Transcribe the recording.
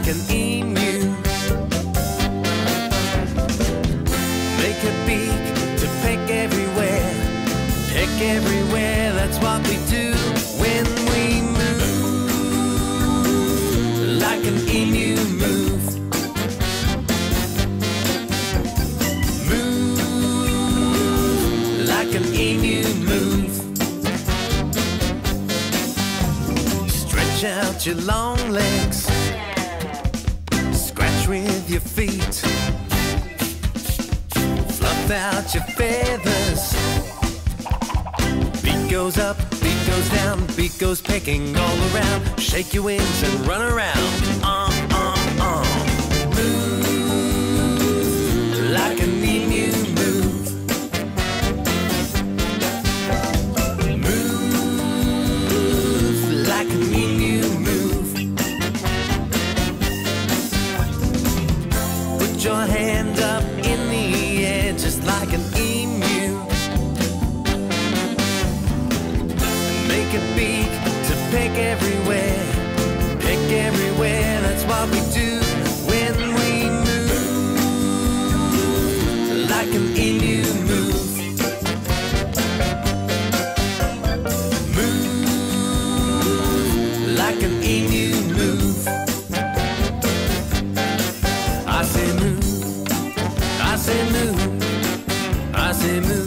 an emu. Make a beak to peck everywhere. Peck everywhere, that's what we do when we move. Like an emu move. Move like an emu move. Stretch out your long legs. Scratch with your feet. Fluff out your feathers. Beak goes up, beak goes down, beak goes pecking all around. Shake your wings and run around. Move like an emu move. Move like an emu move. Put your hand up in the air just like an emu. Make a beak to peck everywhere. Peck everywhere, that's what we do when we move. Like an emu move. Move like an emu move. I say move. I say move. I say move.